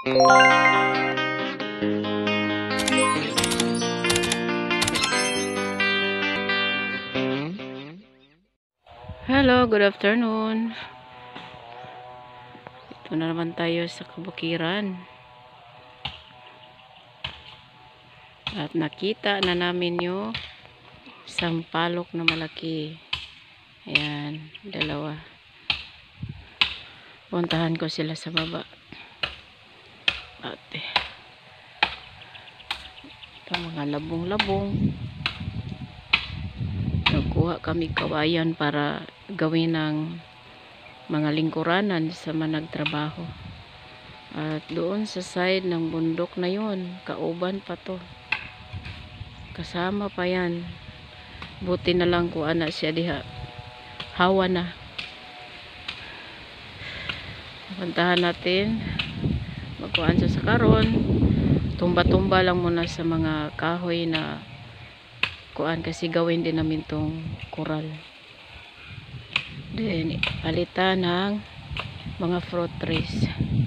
Hello, good afternoon. Ito na naman tayo sa kabukiran. At nakita na namin yung sampalok na malaki. Ayan, dalawa. Puntahan ko sila sa baba. At ito mga labong-labong. Nagkuha kami kawayan para gawin ng mga lingkuranan sa managtrabaho. At doon sa side ng bundok na yun, kauban pa to. Kasama pa yan. Buti na lang kung ana siya diha. Hawa na. Puntahan natin. Magkuhaan siya sa karon. Tumba-tumba lang muna sa mga kahoy na kuhaan kasi gawin din namin tong coral. Then palitan ng mga fruit trees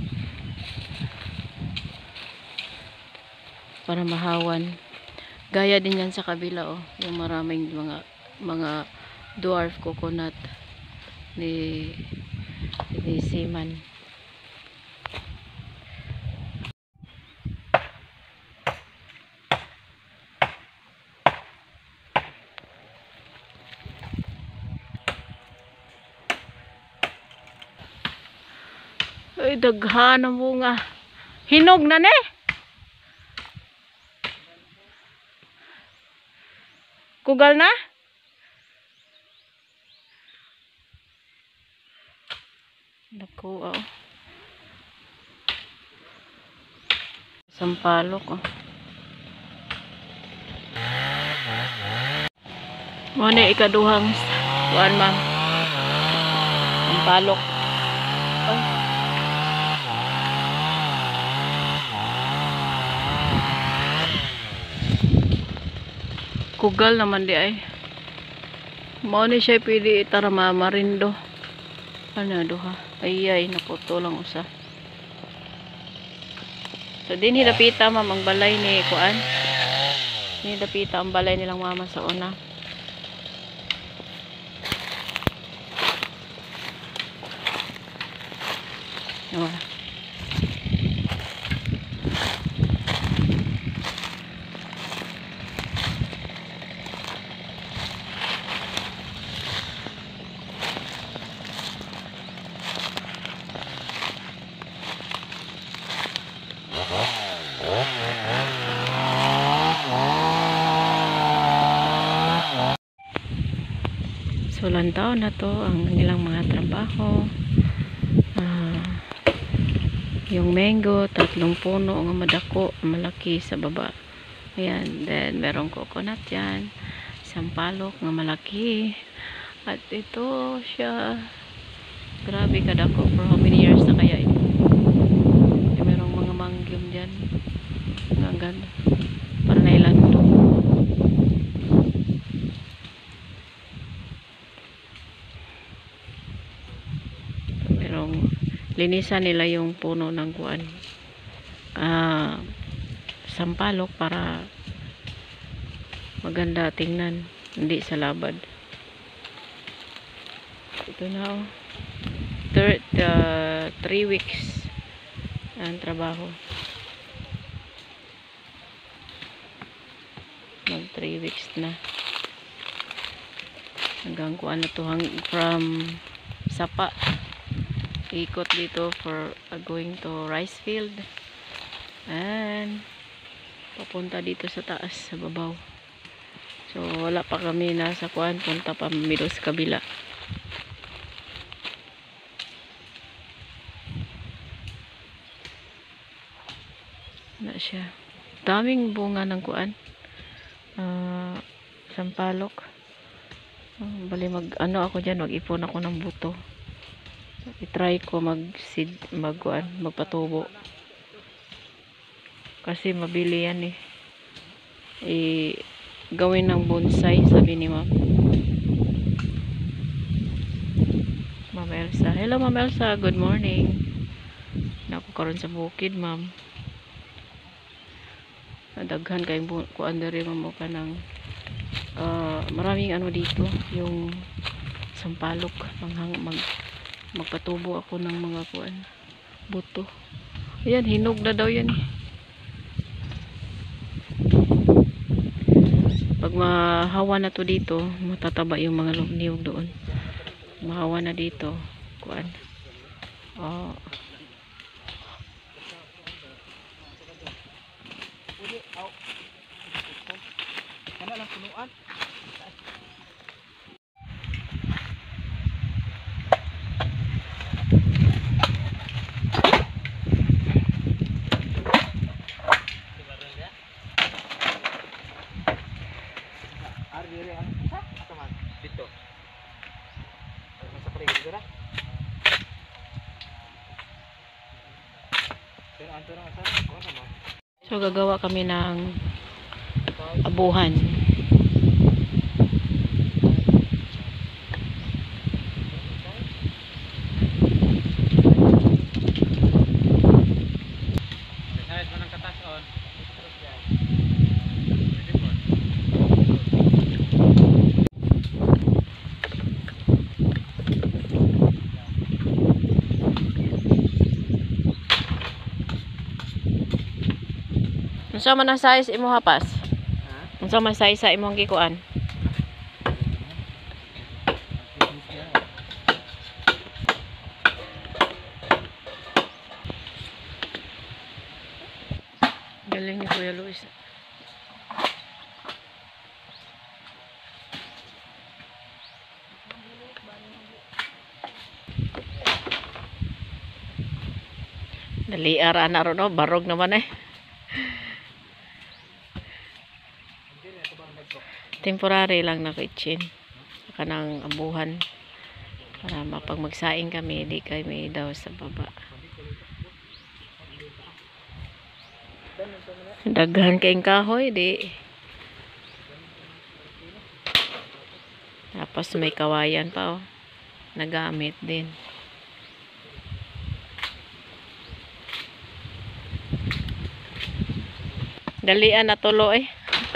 para mahawan. Gaya din yan sa kabila oh, yung maraming mga dwarf coconut ni Seaman. Ay, daghan ang bunga. Hinog na ne. Kugal na? Naku, oh. Sampalok, oh. Muna ikaduhang kuan ma'am. Sampalok. Oh. Kugal naman di ay. Mao ni siya pwede itarama marindo. Ano duha? Ay naputo lang usa. So din hidapita ma'am ang balay ni kuan. Hidapita ang balay nilang mama sa una. Oh. So lantaw na to ang nilang mga trabaho. Yung mango, 3 puno nga madako, malaki sa baba. Ayan, then merong coconut yan, sampalok nga malaki. At ito siya, grabe kadako, for how many years na kaya ito. Merong mga mangyum dyan, nga ganda, para nailando. Linisan nila yung puno ng kuan sampalok para maganda tingnan, hindi sa labad. Ito na oh, 3 weeks ang trabaho. Mag 3 weeks na hanggang kuan na to, from sapa ikot dito for going to rice field and papunta dito sa taas sa babaw. So wala pa kami nasa kuan, punta pa middle sa kabila. Na siya, daming bunga ng kuan sampalok. Bali mag ano ako dyan, mag-ipon ako ng buto. I-try ko magpatubo kasi mabili yan gawin ng bonsai, sabi ni Ma'am Elsa. Hello Ma'am Elsa, good morning. Naku, karon sa bukid, ma'am. Daghan kay kuan diri mo ka ng maraming ano dito, yung sampalok. Magpatubo ako ng mga kuan buto. Ayan, hinog na daw yan eh. Pag mahawa na to dito, matataba yung mga niyog doon. Mahawa na dito, kuan. So gagawa kami ng abuhan. Unsa man ang size imo hapas? Unsa man size sa imong gikuan? Galing ni Kuya Luis. Dali ara na ro no, barog naman eh. Temporary lang na kitchen. Kanang abuhan. Para mapag magsaing kami, di kami daw sa baba. Daghan kayong kahoy, di. Tapos may kawayan pa, oh. Nagamit din. Dalian na tulo eh.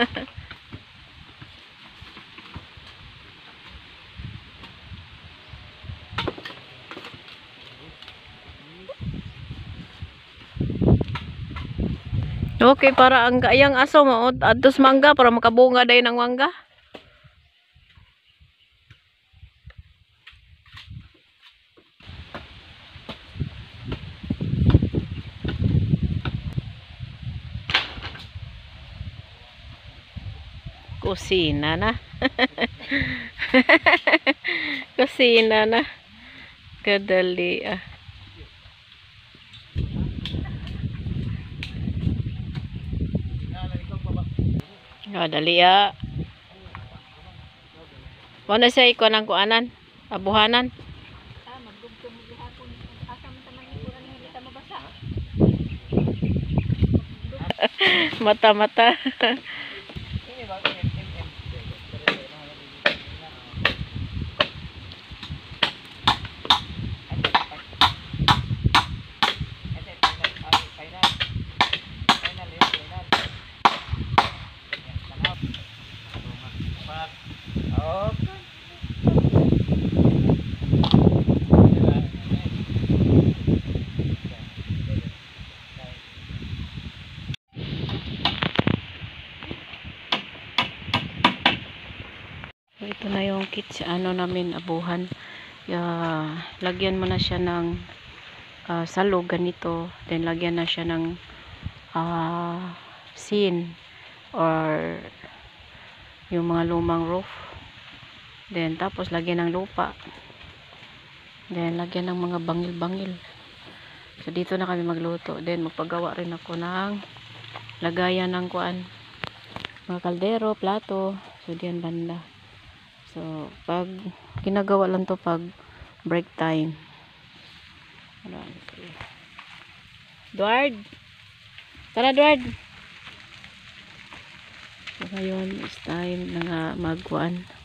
Okay, para ang kayang aso mo adtos mangga para makabunga day ng mangga. Kusina na. Kusina na. Kadali ah. Dali ah. Muna siya ikaw ng kuanan, abuhanan. Magdugtong mo gihapon. Asa man taman yung kuan hindi ta mabasa. Mata-mata. Ito na yung kit sa ano namin abuhan. Lagyan mo na siya ng salog ganito, then lagyan na siya ng sin or yung mga lumang roof, then tapos lagyan ng lupa, then lagyan ng mga bangil-bangil. So dito na kami magluto, then magpagawa rin ako ng lagayan ng kuan, mga kaldero, plato. So diyan banda. So, pag ginagawa lang to pag break time. Edward! Tara, Edward! So, ngayon is time na nga magkuan.